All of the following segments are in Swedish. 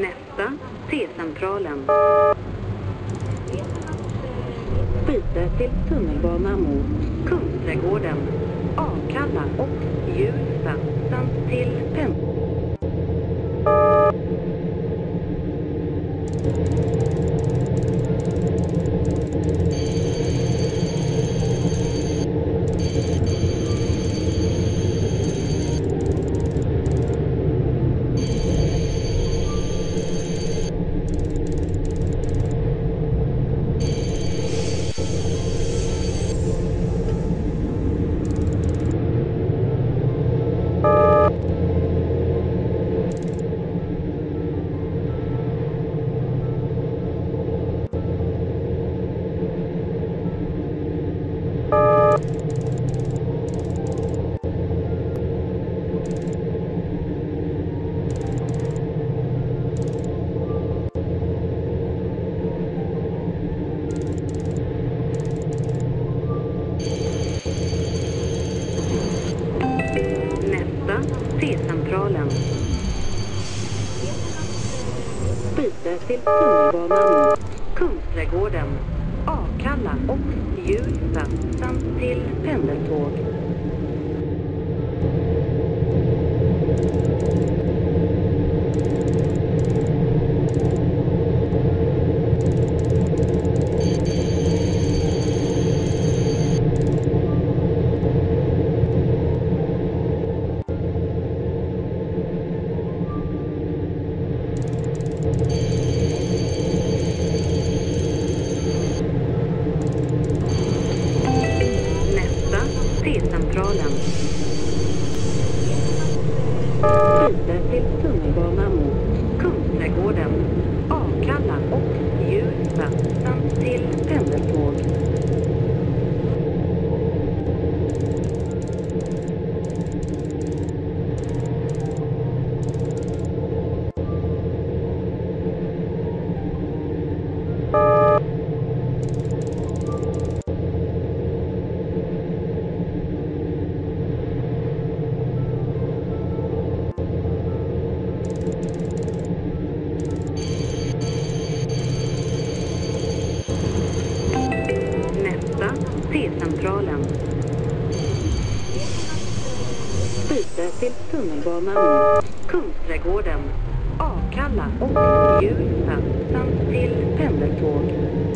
Nästa, T-centralen. Byte till tunnelbana mot Kungsträdgården, Akalla och Hjulsta samt till T-centralen. Byte till tunnelbana mot Kungsträdgården, Akalla och Hjulsta samt till pendeltåg. T-centralen. Byte till tunnelbana mot Kungsträdgården, Akalla och Hjulsta samt till pendeltåg. T-centralen. Byte till tunnelbana mot Kungsträdgården, Akalla och Hjulsta samt till pendeltåg.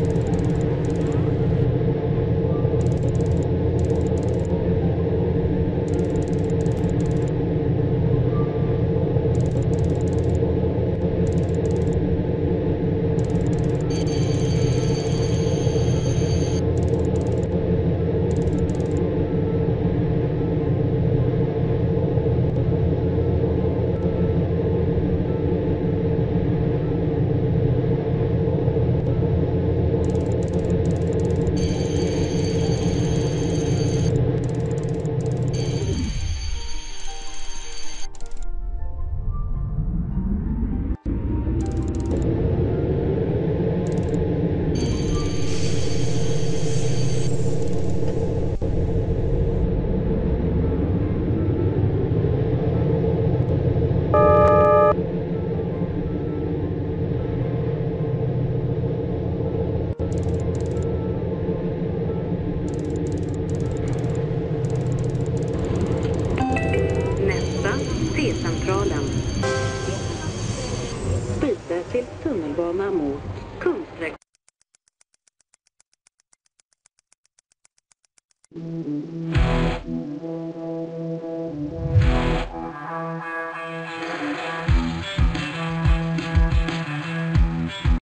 T-centralen. Byte till tunnelbana mot Kungsträdgården.